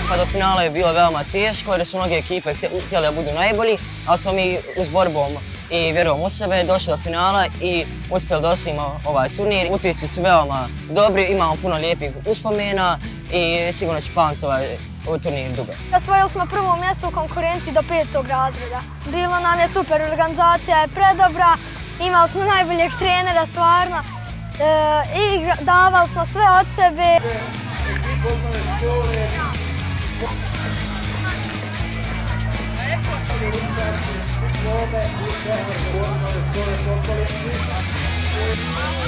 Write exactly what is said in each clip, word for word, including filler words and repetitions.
pa do finala je bilo veoma teško jer su mnoge ekipe htjeli da budu najbolji, ali smo mi uz borbom i vjerom u sebe došli do finala i uspjeli da osvojimo ovaj turnir. Utisci su veoma dobri, imamo puno lijepih uspomena i sigurno ću pamtiti ovaj turnir dugo. Osvojili smo prvo mjesto u konkurenciji do petog razreda. Bilo nam je super, organizacija je predobra, imali smo najboljeg trenera stvarno i davali smo sve od sebe.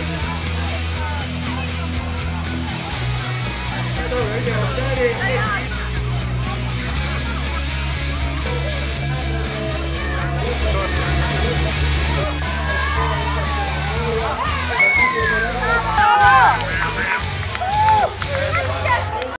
Dobro, idemo,